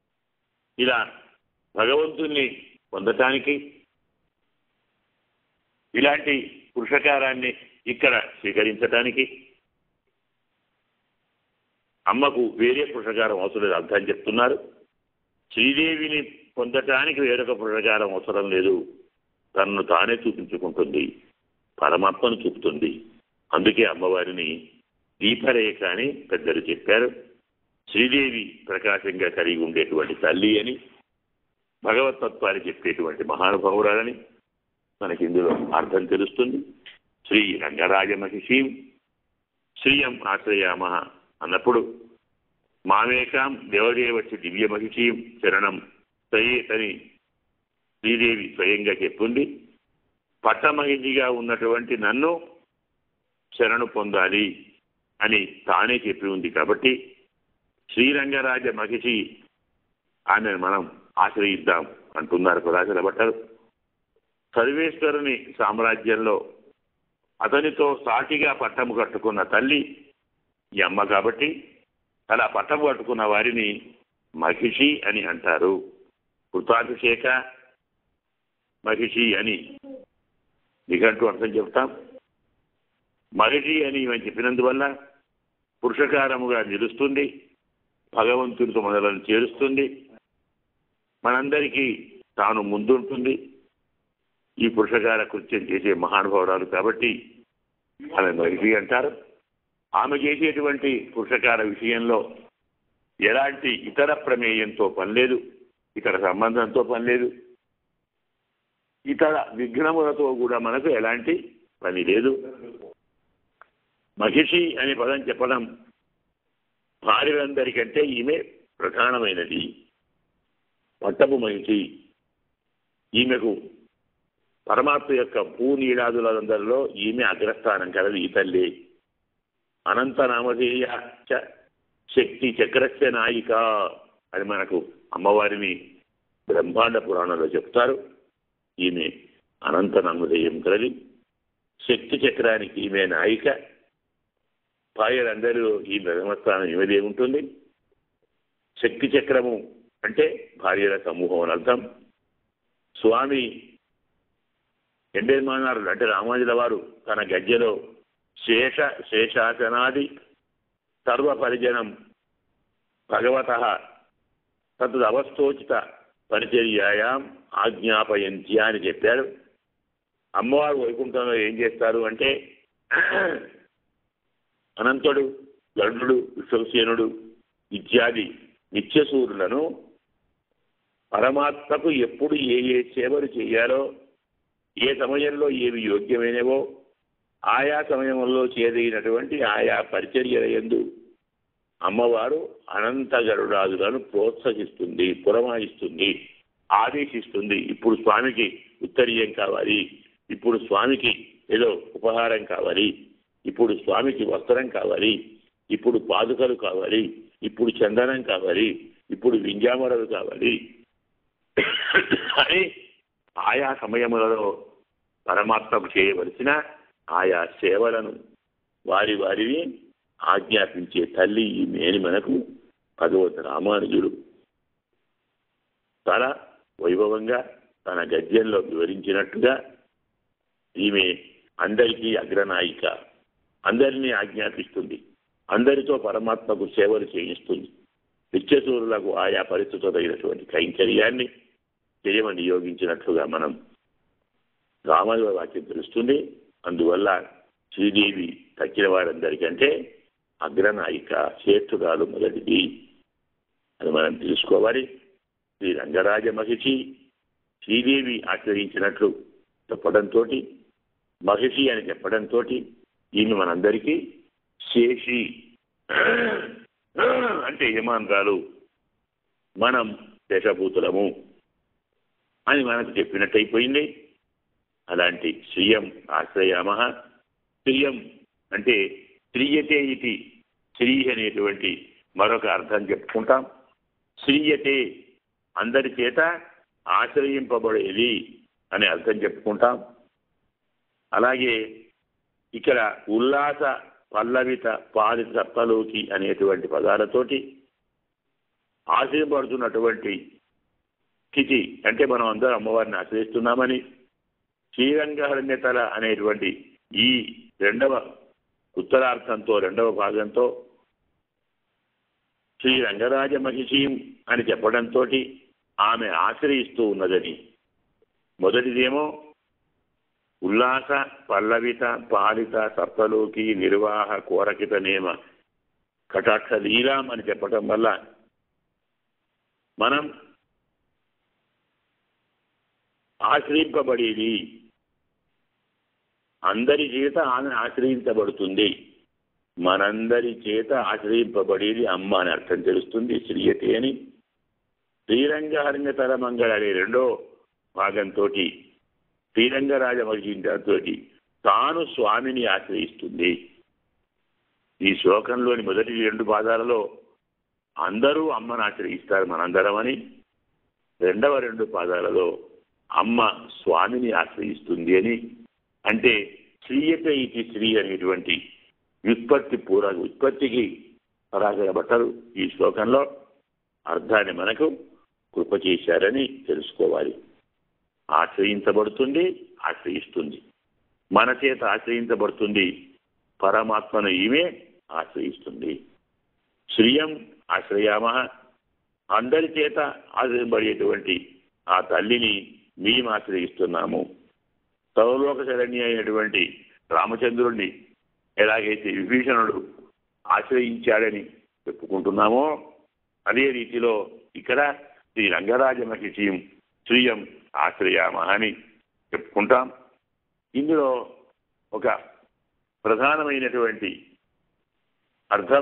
ఇలా భగవంతుణ్ణి పొందటానికి ఇలాంటి పురుషకారాన్ని ఇక్కడ స్వీకరించటానికి అమ్మకు వేరే పురుషకారం అవసరం లేదు, అర్థం చెప్తున్నారు. శ్రీదేవిని పొందటానికి వేరొక పురుషకారం అవసరం లేదు, తనను తానే చూపించుకుంటుంది, పరమాత్మను చూపుతుంది. అందుకే అమ్మవారిని దీపరేఖ అని పెద్దలు చెప్పారు. శ్రీదేవి ప్రకాశంగా కలిగి ఉండేటువంటి తల్లి అని, భగవతత్వాన్ని చెప్పేటువంటి మహానుభావురాలని మనకి ఇందులో అర్థం తెలుస్తుంది. శ్రీ రంగరాజ మహిషీం శ్రీయం ఆశ్రయామ అన్నప్పుడు మామేకాం దేవదేవచ్చి దివ్య మహిషీం శరణం సయేతని శ్రీదేవి స్వయంగా చెప్పింది. పట్టమహిషిగా ఉన్నటువంటి నన్ను శరణు పొందాలి అని తానే చెప్పి ఉంది. కాబట్టి శ్రీరంగరాజ మహిషి ఆమెను మనం ఆశ్రయిద్దాం అంటున్నారు పరాశర భట్టరు. సర్వేశ్వరుని సామ్రాజ్యంలో అతనితో సాటిగా పట్టము కట్టుకున్న తల్లి ఈ అమ్మ. కాబట్టి అలా పట్టము కట్టుకున్న వారిని మహిషి అని అంటారు. కృతాభిషేక మహిషి అని నిఘంటు అర్థం చెప్తాం. మహిషి అని మనం చెప్పినందువల్ల పురుషకారముగా నిలుస్తుంది, భగవంతుడితో మనలను చేరుస్తుంది, మనందరికీ తాను ముందుంటుంది. ఈ పురుషకార కృత్యం చేసే మహానుభావురాలు కాబట్టి ఆమె మహిషి అంటారు. ఆమె చేసేటువంటి పురుషకార విషయంలో ఎలాంటి ఇతర ప్రమేయంతో పనిలేదు, ఇతర సంబంధంతో పనిలేదు, ఇతర విఘ్నములతో కూడా మనకు ఎలాంటి పని లేదు. మహిషి అనే పదం చెప్పడం భార్యలందరికంటే ఈమె ప్రధానమైనది. పట్టపు మహిషి. ఈమెకు పరమాత్మ యొక్క భూనీలాదులందరిలో ఈమె అగ్రస్థానం కలది. ఈ తల్లి అనంత నామధేయ శక్తి చక్రస్య నాయిక అని మనకు అమ్మవారిని బ్రహ్మాండ పురాణంలో చెప్తారు. ఈమె అనంత నామధేయం కలది, శక్తి చక్రానికి ఈమె నాయిక. భార్యలందరూ ఈ బ్రహ్మస్థానం ఈమెదే ఉంటుంది. శక్తి చక్రము అంటే భార్యల సమూహం అని అర్థం. స్వామి ఎండేమానారుడు అంటే రామానుజుల వారు తన గద్యలో శేషాసనాది సర్వ పరిజనం భగవత తత్ అవస్థోచిత పరిచర్యాయాం ఆజ్ఞాపయంత్య అని చెప్పాడు. అమ్మవారు వైకుంఠంలో ఏం చేస్తారు అంటే అనంతుడు, గరుడు, విశ్వసేనుడు ఇత్యాది నిత్యసూరులను పరమాత్మకు ఎప్పుడు ఏ ఏ సేవలు చేయాలో, ఏ సమయంలో ఏవి యోగ్యమైనవో ఆయా సమయంలో చేయదగినటువంటి ఆయా పరిచర్యల యందు అమ్మవారు అనంత గరుడాదులను ప్రోత్సహిస్తుంది, పురమాయిస్తుంది, ఆదేశిస్తుంది. ఇప్పుడు స్వామికి ఉత్తరీయం కావాలి, ఇప్పుడు స్వామికి ఏదో ఉపహారం కావాలి, ఇప్పుడు స్వామికి వస్త్రం కావాలి, ఇప్పుడు పాదుకలు కావాలి, ఇప్పుడు చందనం కావాలి, ఇప్పుడు వింజామరలు కావాలి అని ఆయా సమయములలో పరమాత్మకు చేయవలసిన ఆయా సేవలను వారిని ఆజ్ఞాపించే తల్లి ఈమె అని మనకు భగవద్ రామానుజుడు చాలా వైభవంగా తన గద్యంలో వివరించినట్టుగా ఈమె అందరికీ అగ్రనాయిక, అందరినీ ఆజ్ఞాపిస్తుంది, అందరితో పరమాత్మకు సేవలు చేయిస్తుంది. నిత్యసూరులకు ఆయా పరిస్థితులైనటువంటి కైంకర్యాన్ని చేయమని నియోగించినట్లుగా మనం రామానుజుల వాక్యం తెలుస్తుంది. అందువల్ల శ్రీదేవి తక్కిన వారందరికంటే అగ్రనాయిక, శ్రేష్ఠురాలు మొదటిది అని మనం తెలుసుకోవాలి. శ్రీ రంగరాజ మహిషి శ్రీదేవి ఆశ్రయించినట్లు చెప్పడంతో, మహిషి అని చెప్పడంతో ఈమె మనందరికీ శేషి అంటే యజమానురాలు, మనం దశభూతులము అని మనకు చెప్పినట్టు అయిపోయింది. అలాంటి శ్రియం ఆశ్రయామ. శ్రియం అంటే శ్రీయతే ఇది, శ్రీ అనేటువంటి మరొక అర్థం చెప్పుకుంటాం. శ్రీయతే అందరి చేత ఆశ్రయింపబడేది అనే అర్థం చెప్పుకుంటాం. అలాగే ఇక్కడ ఉల్లాస పల్లవిత పాలిత సప్తలోకి అనేటువంటి పదాలతోటి ఆశ్రయపడుతున్నటువంటి స్థితి అంటే మనం అందరం అమ్మవారిని ఆశ్రయిస్తున్నామని, శ్రీరంగహరణ్యతల అనేటువంటి ఈ రెండవ ఉత్తరార్థంతో రెండవ భాగంతో శ్రీ రంగరాజ మహిషీం అని చెప్పడంతో ఆమె ఆశ్రయిస్తూ ఉన్నదని. మొదటిదేమో ఉల్లాస పల్లవిత పాలిత సప్తలోకి నిర్వాహ కోరకిత నేమ కటాక్ష లీలాం అని చెప్పడం వల్ల మనం ఆశ్రయింపబడేది, అందరి చేత ఆమె ఆశ్రయించబడుతుంది. మనందరి చేత ఆశ్రయింపబడేది అమ్మ అని అర్థం తెలుస్తుంది. శ్రీయతి అని శ్రీరంగహరణ్యతల మంగళ అనే రెండో భాగంతో శ్రీరంగరాజ మహిషితో తాను స్వామిని ఆశ్రయిస్తుంది. ఈ శ్లోకంలోని మొదటి 2 పాదాలలో అందరూ అమ్మను ఆశ్రయిస్తారు మనందరం అని, రెండవ 2 పాదాలలో అమ్మ స్వామిని ఆశ్రయిస్తుంది అని. అంటే శ్రీయత ఇది శ్రీ అనేటువంటి ఉత్పత్తికి రాసిన భట్టరు ఈ శ్లోకంలో అర్థాన్ని మనకు కృప చేశారని తెలుసుకోవాలి. ఆశ్రయించబడుతుంది, ఆశ్రయిస్తుంది. మన చేత ఆశ్రయించబడుతుంది, పరమాత్మను ఈమె ఆశ్రయిస్తుంది. శ్రియం ఆశ్రయామ, అందరి చేత ఆశ్రయింపబడేటువంటి ఆ తల్లిని మేము ఆశ్రయిస్తున్నాము. సర్వలోక శరణ్య అయినటువంటి రామచంద్రుణ్ణి ఎలాగైతే విభీషణుడు ఆశ్రయించాడని చెప్పుకుంటున్నామో అదే రీతిలో ఇక్కడ శ్రీ రంగరాజ మహిషీం శ్రీయం ఆశ్రయామ అని చెప్పుకుంటాం. ఇందులో ఒక ప్రధానమైనటువంటి అర్థం,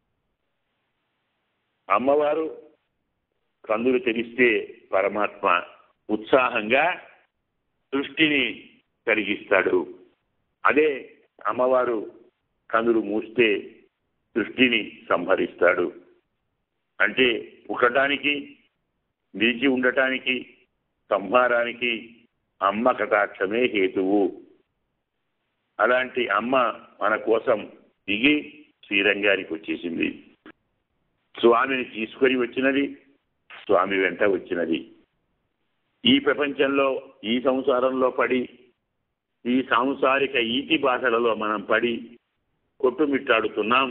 అమ్మవారు కందులు తెరిస్తే పరమాత్మ ఉత్సాహంగా సృష్టిని కలిగిస్తాడు. అదే అమ్మవారు కందులు మూస్తే సృష్టిని సంహరిస్తాడు. అంటే పుట్టడానికి, నిలిచి ఉండటానికి, సంహారానికి అమ్మ కటాక్షమే హేతువు. అలాంటి అమ్మ మన కోసం దిగి శ్రీరంగానికి వచ్చేసింది. స్వామిని తీసుకొని వచ్చినది, స్వామి వెంట వచ్చినది. ఈ ప్రపంచంలో, ఈ సంసారంలో పడి, ఈ సాంసారిక ఈతి బాధలలో మనం పడి కొట్టుమిట్టాడుతున్నాం.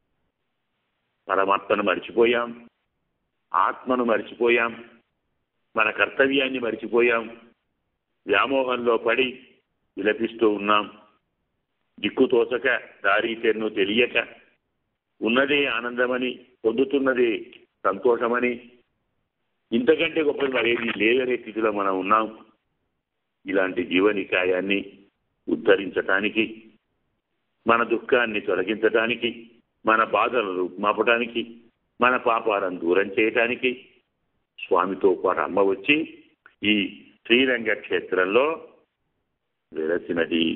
పరమాత్మను మర్చిపోయాం, ఆత్మను మర్చిపోయాం, మన కర్తవ్యాన్ని మర్చిపోయాం. వ్యామోహంలో పడి విలపిస్తూ ఉన్నాం. దిక్కుతోచక, దారి తెన్ను తెలియక, ఉన్నదే ఆనందమని, పొందుతున్నదే సంతోషమని, ఇంతకంటే గొప్పది మరేది లేదనే స్థితిలో మనం ఉన్నాం. ఇలాంటి జీవనికాయాన్ని ఉద్ధరించటానికి, మన దుఃఖాన్ని తొలగించటానికి, మన బాధలను మాపటానికి, మన పాపాలను దూరం చేయటానికి స్వామితో పాటు అమ్మ వచ్చి ఈ శ్రీరంగ క్షేత్రంలో వెలసినది.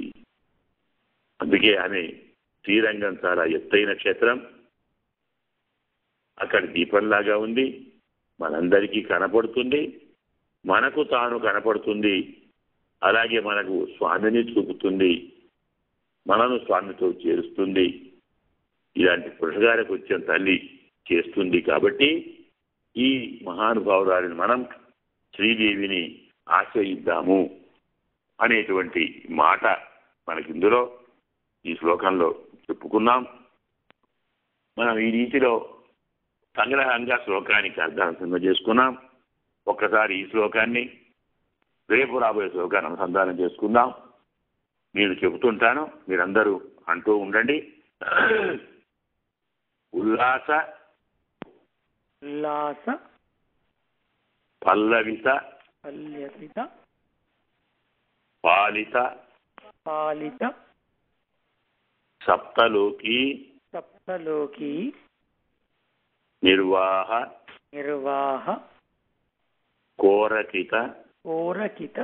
అందుకే ఆమె శ్రీరంగం చాలా ఎత్తైన క్షేత్రం. అక్కడ దీపంలాగా ఉంది, మనందరికీ కనపడుతుంది, మనకు తాను కనపడుతుంది. అలాగే మనకు స్వామిని చూపుతుంది, మనను స్వామితో చేరుస్తుంది. ఇలాంటి పురుషగారికి వచ్చిన తల్లి చేస్తుంది. కాబట్టి ఈ మహానుభావురాలిని మనం శ్రీదేవిని ఆశ్రయిద్దాము అనేటువంటి మాట మనకి ఇందులో ఈ శ్లోకంలో చెప్పుకున్నాం. మనం ఈ రీతిలో సంగ్రహంగా శ్లోకానికి అర్థాన్ని చేసుకున్నాం. ఒక్కసారి ఈ శ్లోకాన్ని రేపు రాబోయే శ్లోకాన్ని అనుసంధానం చేసుకుందాం. నేను చెబుతుంటాను, మీరందరూ అంటూ ఉండండి. ఉల్లాస ఉల్లాస పల్లవిత పల్లవిత పాలిత పాలిత సప్తలోకి సప్తలోకి నిర్వాహ నిర్వాహ కోరకిత కోరకిత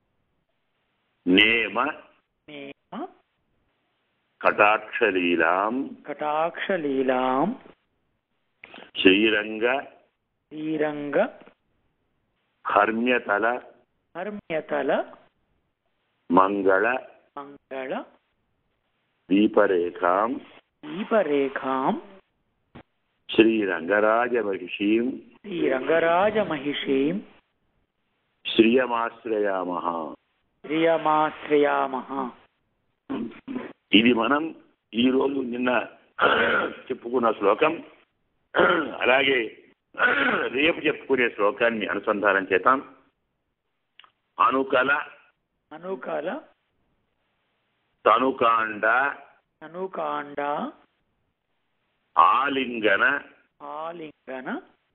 నేమ నేమ కటాక్షలీలాం కటాక్షలీలాం శ్రీరంగ శ్రీరంగ హర్మ్యతల హర్మ్యతల మంగళ మంగళ దీపరేఖాం దీపరేఖాం శ్రీరంగరాజ మహిషీం శ్రీరంగరాజ మహిషీం శ్రియమాశ్రయామః శ్రియమాశ్రయామః. ఇది మనం ఈరోజు నిన్న చెప్పుకున్న శ్లోకం. అలాగే రేపు చెప్పుకునే శ్లోకాన్ని అనుసంధానం చేద్దాం. అనుకల అనుకల తనుకాండ తనుకాండ ఆలింగన ఆలింగన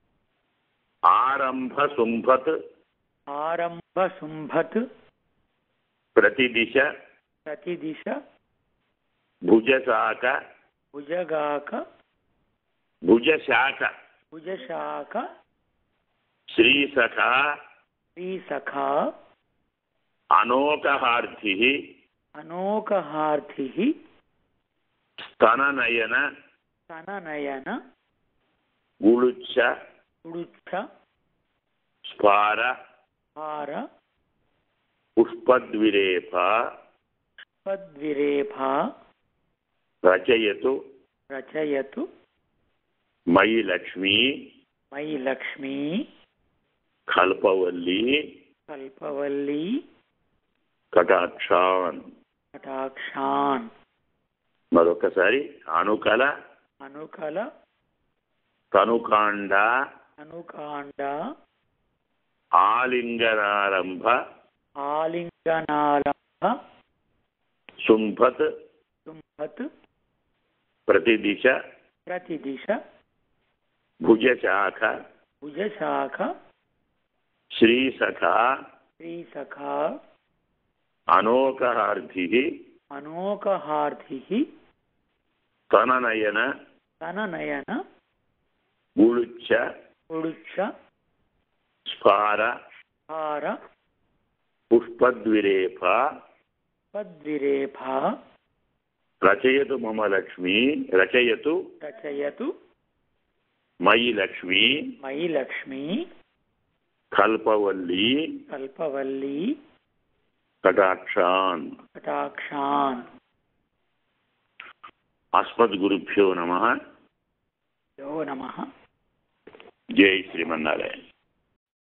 ఆరంభ శుంభత్ ఆరంభ శుంభత్ ప్రతిదిశ ప్రతిదిశ భుజశాఖ భుజగాక భుజశాఖ భుజశాఖ శ్రీసఖ శ్రీసఖా అనోకహార్థి అనోకహార్థిః స్తననయన స్తననయన గుళుచ్చ ఉడుచ్చ స్ఫార హార పుష్పద్విరేఫ పద్విరేఫా రచయతు రచయతు మయి లక్ష్మీ మయి లక్ష్మీ కల్పవల్లి కల్పవల్లి కటాక్షాన్. కటాక్షాన్. మరొకసారి అనుకల అనుకల తనుకాండ అనుకాండ ఆలింగనారంభ ఆలింగనాలంబ శుంభత్ శుంభత్ ప్రతిదిశ ప్రతిదిశ భుజశాఖ భుజశాఖ శ్రీసఖ శ్రీసఖా అనోకహార్థి అనోకహార్థిః స్తననయన తననయన గుళుచ్చ ఉడుచ్చ స్ఫార హార పుష్పద్విరేఫ పద్విరేఫా రచయతు మమ లక్ష్మీ రచయతు రచయతు మయి లక్ష్మీ మయి లక్ష్మీ కల్పవల్లి కల్పవల్లి కటాక్షాన్. కటాక్షాన్. అస్మద్గురుభ్యో నమః. యో నమః. జై శ్రీమన్నారాయణ.